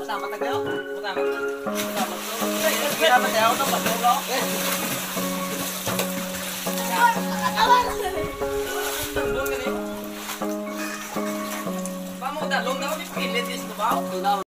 sama tagal. Sama. Kita mateo to patulo. Vamos dar longa onde pilit isso do balcão.